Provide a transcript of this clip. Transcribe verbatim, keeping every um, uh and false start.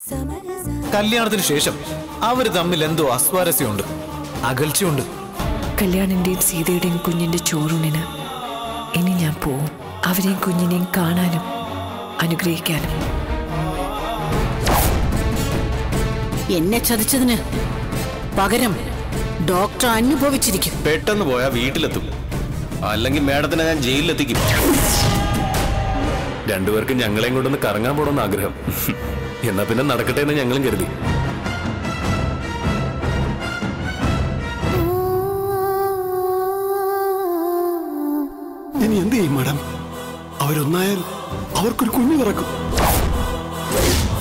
കല്യാണത്തിന് ശേഷം അവര് തമ്മിൽ എന്തോ അസ്വാരസ്യമുണ്ട്, അകൽച്ചയുണ്ട്. കല്യാണിന്റെയും സീതയുടെയും കുഞ്ഞിന്റെ ചോറൂണിന് ഇനി ഞാൻ പോവും, അവരെയും കുഞ്ഞിനെയും കാണാനും അനുഗ്രഹിക്കാനും. എന്നെ ചതിച്ചതിന് പകരം ഡോക്ടർ അനുഭവിച്ചിരിക്കും. പെട്ടെന്ന് പോയാ വീട്ടിലെത്തും, അല്ലെങ്കിൽ മേഡത്തിനെ ഞാൻ ജയിലിലെത്തിക്കും. രണ്ടുപേർക്കും ഞങ്ങളെയും കൊണ്ടൊന്ന് കറങ്ങാൻ പോണമെന്ന് ആഗ്രഹം. എന്നാ പിന്നെ നടക്കട്ടെ എന്ന് ഞങ്ങളും കരുതി. ഇനി എന്ത് ചെയ്യും മാഡം? അവരൊന്നായാൽ അവർക്കൊരു കുഞ്ഞു പിറക്കും.